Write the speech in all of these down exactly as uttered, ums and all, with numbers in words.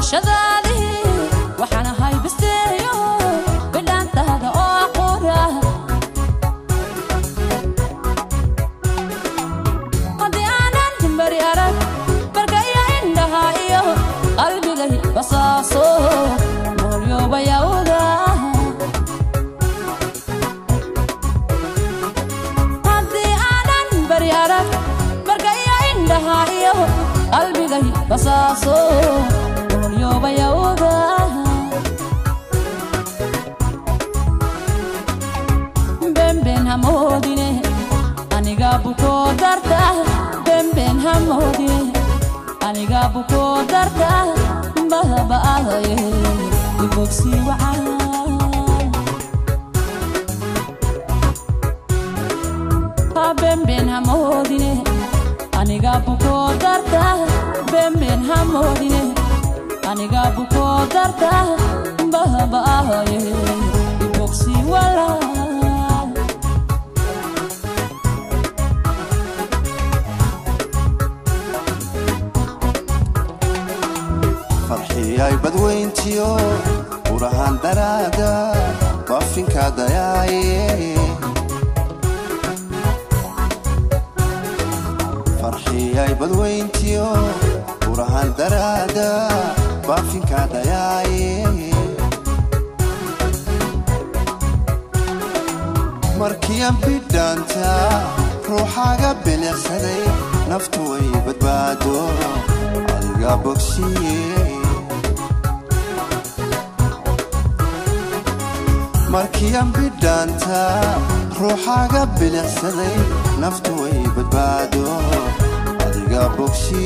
برشدادي وحنا هاي بستيو بدان تهدى أقورا قدي أنا جنبري أرك برقايا عندها إيو قلبي لهي بصاصو موليو بياودا قدي أنا جنبري أرك برقايا عندها إيو قلبي لهي بصاصو موليو بياودا بين بين هموديني أنيقا بوكو درتا بين بين هموديني أنيقا بوكو درتا بهبا آهي يبوكسي وعان بين بين هموديني أنيقا بوكو درتا بين بين هموديني أنيقا بوكو درتا بهبا آهي يبوكسي وعان يا بدوينتيو ورهان درادا بافين كاداياي فرحي يا بدوينتيو ورهان درادا بافين كاداياي مركيان بدانتا روحا قبل يخسدي نفتوي بدبادو علقا بوكسي markiyan bidanta ruuxaga bilicsaday naftu way badbaado adiga bogsi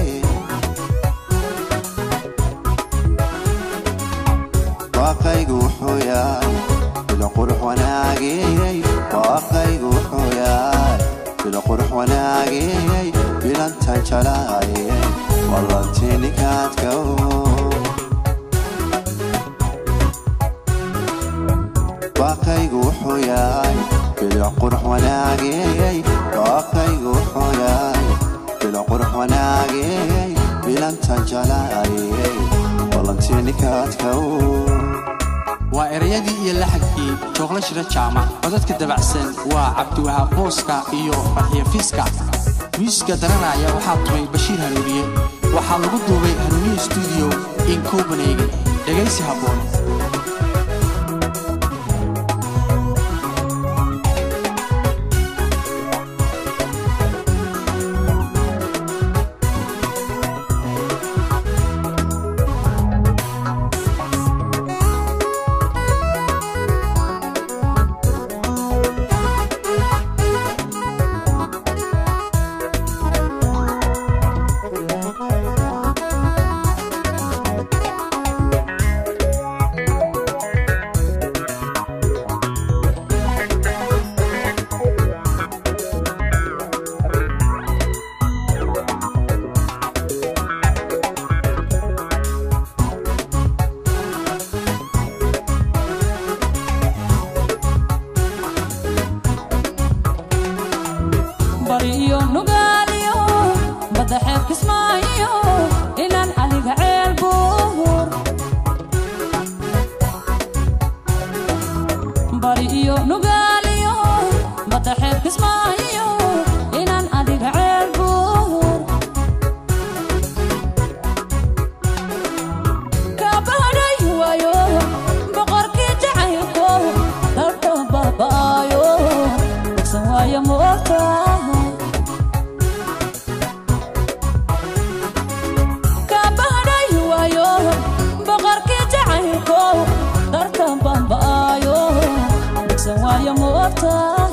waaqaygu xooyaa bila qurux wanaagay waaqaygu xooyaa bila qurux wanaagay bilantan jalaay wallantiini kaadka waaqaygu xooyaa bila qurux wanaagay waaqaygu xooyaa bila qurux wanaagay bilantan jalaay wallantiini kaadka waa erayadii iyo laxagkii Jooqla Shira Jaamac codadka dabacsan waa Cabdiwahaab Booska iyo Farxiyo Fiiska miiska daranaya waxaa tumay Bashiir Hanuuniye waxaa lagu duubay Hanuuniye Studio in Copenhagen dhageysi haboon بريو نقاليو بدحب كسمايو إنان عليك عيل بور بريو نقاليو بدحب كسمايو إنان عليك عيل بور كابهري وايو بقركي جعيكو دلتو بابايو بكسوايا موتا يا موتا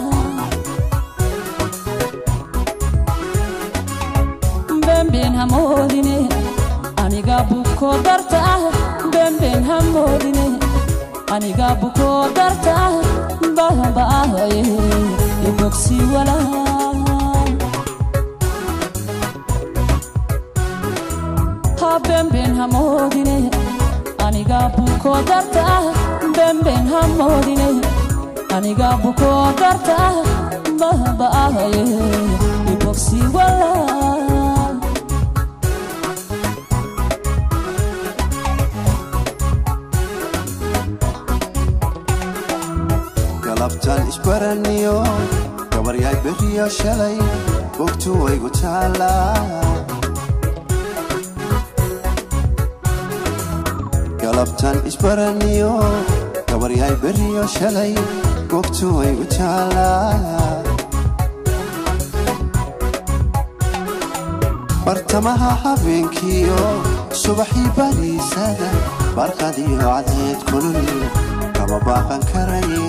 بين بين هموديني أني قابوكو درتا بين بين هموديني أني قابوكو درتا باه باه يبوكسي ولا ها بين بين هموديني أني قابوكو درتا بين بين هموديني أنيقا بوكو درتا بابا آهي يبوكسي ولا isbaraniyo gabaryay beriyo shalay bogtu waygu taalaa galabtan isbaraniyo gabaryay beriyo shalay bogtu waygu taalaa bartamaha habeenkiyo subaxii bariisada barqadiyo cadeed kulul kama baaqan karaye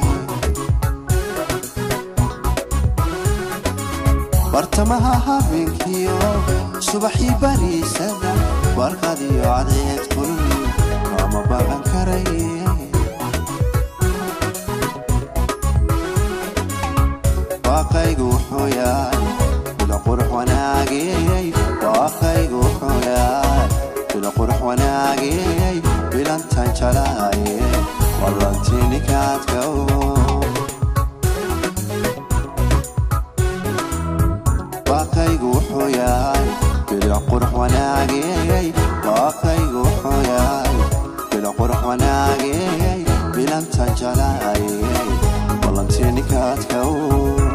bartamaha habeenkiyo subaxii bariisada barqadiyo cadeed kulul kama baaqan karaye baaqaygu wuxuu yahay bila qurux wanaagay baaqaygu wuxuu yahay bila qurux wanaagay bilantan jalaaye wallantiini kaadkow baaqaygu wuxuu yahay bila qurux wanaagay baaqaygu wuxuu yahay bila qurux wanaagay bilantan jalaaye wallantiini kaadkow